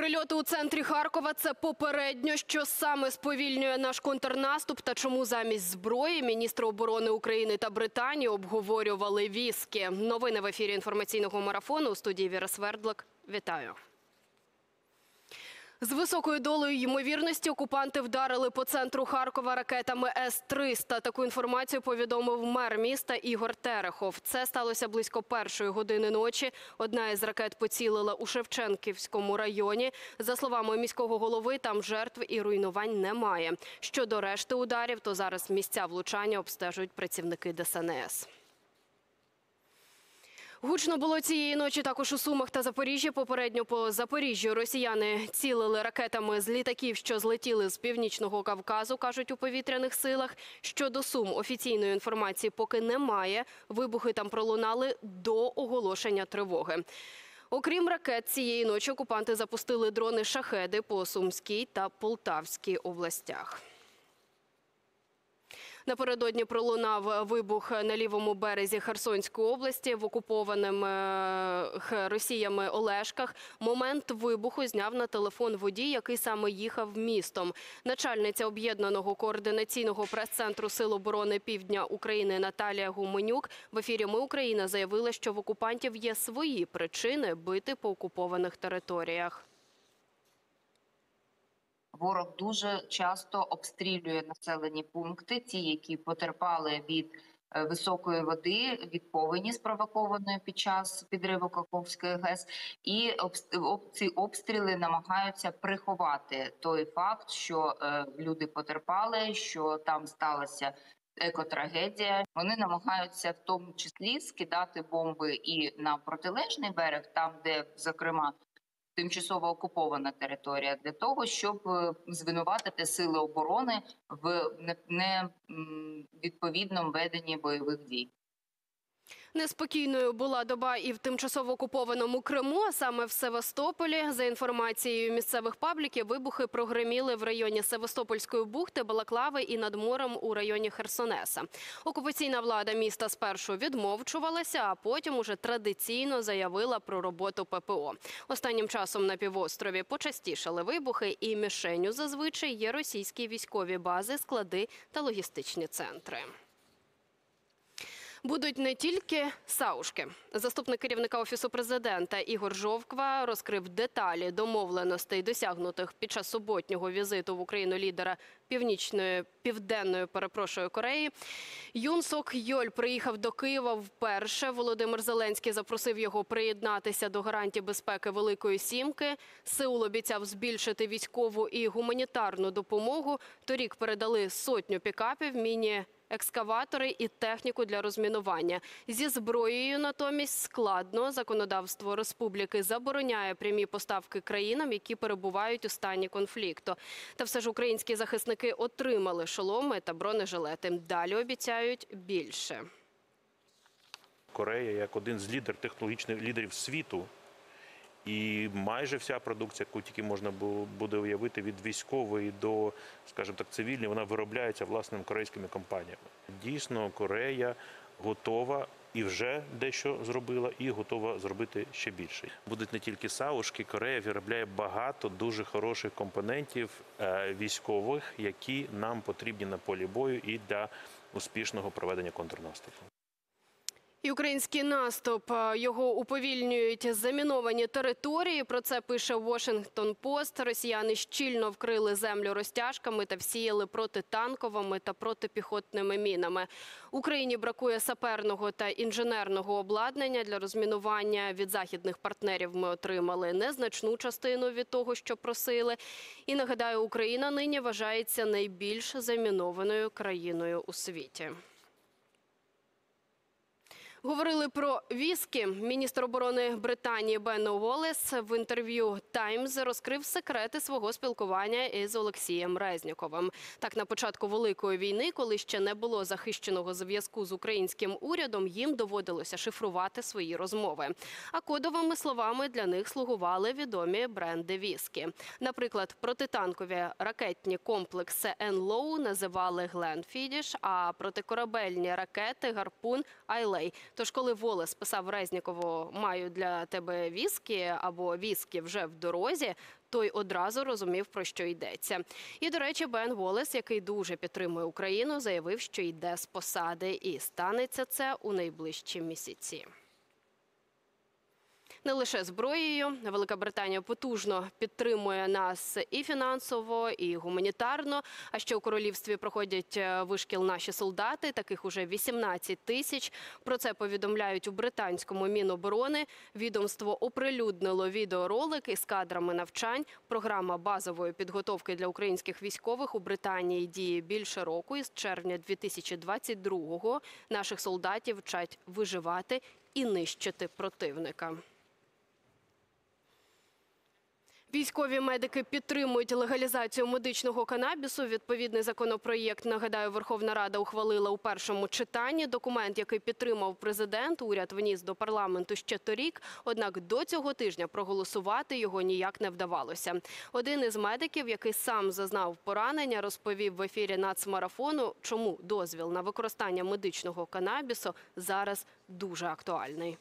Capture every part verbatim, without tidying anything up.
Прильоти у центрі Харкова – це попередньо, що саме сповільнює наш контрнаступ та чому замість зброї міністри оборони України та Британії обговорювали віскі. Новини в ефірі інформаційного марафону. У студії Віра Свердлик. Вітаю. З високою долею ймовірності окупанти вдарили по центру Харкова ракетами С триста. Таку інформацію повідомив мер міста Ігор Терехов. Це сталося близько першої години ночі. Одна із ракет поцілила у Шевченківському районі. За словами міського голови, там жертв і руйнувань немає. Щодо решти ударів, то зараз місця влучання обстежують працівники Де Ес Ен Ес. Гучно було цієї ночі також у Сумах та Запоріжжі. Попередньо по Запоріжжю росіяни цілили ракетами з літаків, що злетіли з Північного Кавказу, кажуть у повітряних силах. Щодо Сум офіційної інформації поки немає. Вибухи там пролунали до оголошення тривоги. Окрім ракет, цієї ночі окупанти запустили дрони-шахеди по Сумській та Полтавській областях. Напередодні пролунав вибух на лівому березі Херсонської області в окупованих Росіями Олешках. Момент вибуху зняв на телефон водій, який саме їхав містом. Начальниця об'єднаного координаційного прес-центру Сил оборони Півдня України Наталія Гуменюк в ефірі «Ми Україна» заявила, що в окупантів є свої причини бити по окупованих територіях. Ворог дуже часто обстрілює населені пункти, ті, які потерпали від високої води, від повені, спровокованої під час підриву Каховської ГЕС. І ці обстріли намагаються приховати той факт, що люди потерпали, що там сталася екотрагедія. Вони намагаються в тому числі скидати бомби і на протилежний берег, там, де, зокрема, тимчасово окупована територія, для того, щоб звинуватити сили оборони в невідповідному веденні бойових дій. Неспокійною була доба і в тимчасово окупованому Криму, а саме в Севастополі. За інформацією місцевих пабліків, вибухи прогреміли в районі Севастопольської бухти, Балаклави і над морем у районі Херсонеса. Окупаційна влада міста спершу відмовчувалася, а потім уже традиційно заявила про роботу Пе Пе О. Останнім часом на півострові почастішали вибухи, і мішенню зазвичай є російські військові бази, склади та логістичні центри. Будуть не тільки саушки. Заступник керівника Офісу президента Ігор Жовква розкрив деталі домовленостей, досягнутих під час суботнього візиту в Україну лідера Північної, Південної, перепрошую, Кореї. Юн Сок Йоль приїхав до Києва вперше. Володимир Зеленський запросив його приєднатися до гарантій безпеки Великої Сімки. Сеул обіцяв збільшити військову і гуманітарну допомогу. Торік передали сотню пікапів, міні екскаватори і техніку для розмінування. Зі зброєю натомість складно. Законодавство республіки забороняє прямі поставки країнам, які перебувають у стані конфлікту. Та все ж українські захисники отримали шоломи та бронежилети. Далі обіцяють більше. Корея як один з лідер, технологічних лідерів світу. І майже вся продукція, яку тільки можна буде уявити, від військової до, скажімо так, цивільної, вона виробляється власними корейськими компаніями. Дійсно, Корея готова і вже дещо зробила, і готова зробити ще більше. Будуть не тільки саушки, Корея виробляє багато дуже хороших компонентів військових, які нам потрібні на полі бою і для успішного проведення контрнаступу. І український наступ. Його уповільнюють заміновані території. Про це пише Washington Post. Росіяни щільно вкрили землю розтяжками та всіяли протитанковими та протипіхотними мінами. Україні бракує саперного та інженерного обладнання для розмінування. Від західних партнерів ми отримали незначну частину від того, що просили. І, нагадаю, Україна нині вважається найбільш замінованою країною у світі. Говорили про віскі. Міністр оборони Британії Бен Уоллес в інтерв'ю «Таймс» розкрив секрети свого спілкування із Олексієм Резніковим. Так, на початку Великої війни, коли ще не було захищеного зв'язку з українським урядом, їм доводилося шифрувати свої розмови. А кодовими словами для них слугували відомі бренди віскі. Наприклад, протитанкові ракетні комплекси «Енлоу» називали «Гленфідіш», а протикорабельні ракети «Гарпун», «Айлей». Тож, коли Волес писав Резнікову «Маю для тебе віскі» або «Віскі вже в дорозі», той одразу розумів, про що йдеться. І, до речі, Бен Волес, який дуже підтримує Україну, заявив, що йде з посади. І станеться це у найближчі місяці. Не лише зброєю. Велика Британія потужно підтримує нас і фінансово, і гуманітарно. А ще у королівстві проходять вишкіл наші солдати, таких уже вісімнадцять тисяч. Про це повідомляють у британському Міноборони. Відомство оприлюднило відеоролик із кадрами навчань. Програма базової підготовки для українських військових у Британії діє більше року. Із червня дві тисячі двадцять другого наших солдатів вчать виживати і нищити противника. Військові медики підтримують легалізацію медичного канабісу. Відповідний законопроєкт, нагадаю, Верховна Рада ухвалила у першому читанні. Документ, який підтримав президент, уряд вніс до парламенту ще торік. Однак до цього тижня проголосувати його ніяк не вдавалося. Один із медиків, який сам зазнав поранення, розповів в ефірі «Нацмарафону», чому дозвіл на використання медичного канабісу зараз дуже актуальний.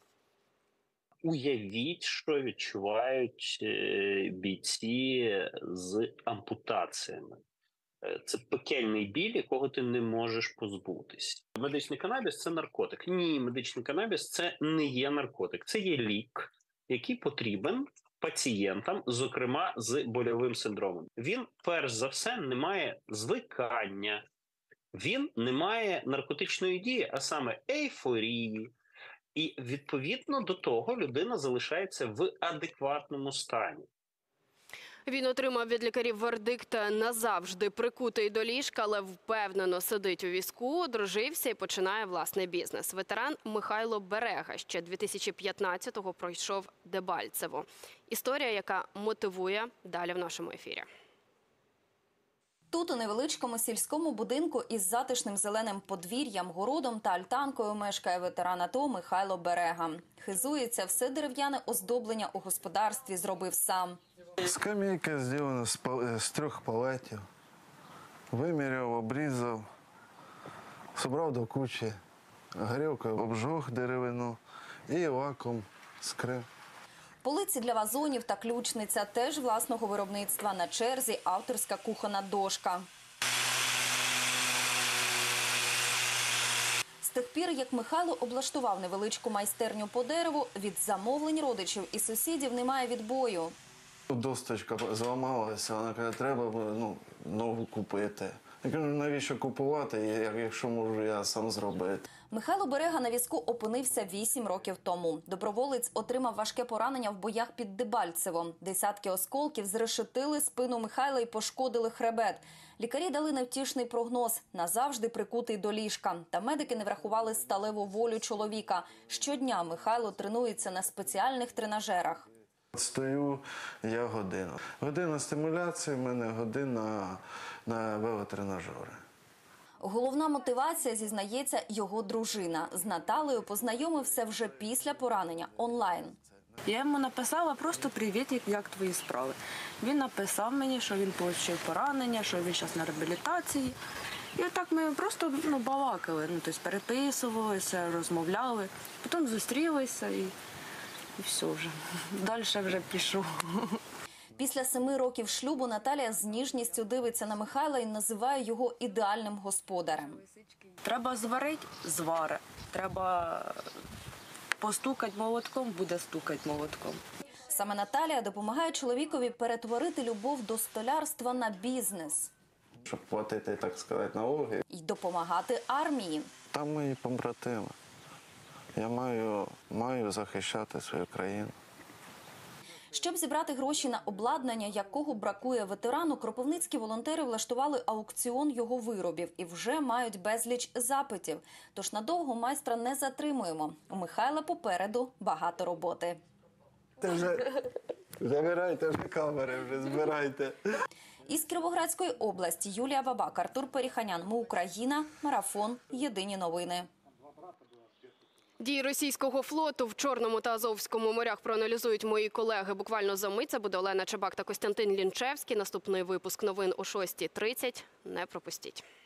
Уявіть, що відчувають бійці з ампутаціями. Це пекельний біль, якого ти не можеш позбутись. Медичний канабіс – це наркотик. Ні, медичний канабіс – це не є наркотик. Це є лік, який потрібен пацієнтам, зокрема з больовим синдромом. Він, перш за все, не має звикання. Він не має наркотичної дії, а саме ейфорії. І, відповідно до того, людина залишається в адекватному стані. Він отримав від лікарів вердикт назавжди прикутий до ліжка, але впевнено сидить у візку, одружився і починає власний бізнес. Ветеран Михайло Берега ще дві тисячі п'ятнадцятого пройшов Дебальцево. Історія, яка мотивує далі в нашому ефірі. Тут, у невеличкому сільському будинку із затишним зеленим подвір'ям, городом та альтанкою мешкає ветеран АТО Михайло Берега. Хизується, все дерев'яне оздоблення у господарстві зробив сам. Скамейка зроблена з, пал... з трьох палетів. Виміряв, обрізав, зібрав до кучі, горілкою обжог деревину і лаком скрив. Полиці для вазонів та ключниця теж власного виробництва. На черзі авторська кухонна дошка. З тих пір, як Михайло облаштував невеличку майстерню по дереву, від замовлень родичів і сусідів немає відбою. Досточка зламалася, вона каже, треба ну, нову купити. Я кажу, навіщо купувати, якщо можу я сам зробити. Михайло Берега на візку опинився вісім років тому. Доброволець отримав важке поранення в боях під Дебальцевом. Десятки осколків зрешетили спину Михайла і пошкодили хребет. Лікарі дали невтішний прогноз – назавжди прикутий до ліжка. Та медики не врахували сталеву волю чоловіка. Щодня Михайло тренується на спеціальних тренажерах. Стою я годину. Година стимуляції, в мене година на велотренажери. Головна мотивація, зізнається, його дружина. З Наталею познайомився вже після поранення онлайн. Я йому написала просто «Привіт, як твої справи?». Він написав мені, що він отримав поранення, що він зараз на реабілітації. І отак ми просто ну, балакали, ну, тобто переписувалися, розмовляли, потім зустрілися і, і все вже. Далі вже пішов. Після семи років шлюбу Наталія з ніжністю дивиться на Михайла і називає його ідеальним господарем. Треба зварити – звари. Треба постукати молотком – буде стукати молотком. Саме Наталія допомагає чоловікові перетворити любов до столярства на бізнес. Щоб платити, так сказати, налоги. І допомагати армії. Там мої побратими. Я маю, маю захищати свою країну. Щоб зібрати гроші на обладнання, якого бракує ветерану, кропивницькі волонтери влаштували аукціон його виробів і вже мають безліч запитів. Тож надовго майстра не затримуємо. У Михайла попереду багато роботи. Ти вже забирайте вже камери, вже збирайте. Із Кіровоградської області Юлія Бабак, Артур Періханян. Ми Україна. Марафон. Єдині новини. Дії російського флоту в Чорному та Азовському морях проаналізують мої колеги. Буквально за мить це буде Олена Чебак та Костянтин Лінчевський. Наступний випуск новин о шостій тридцять. Не пропустіть.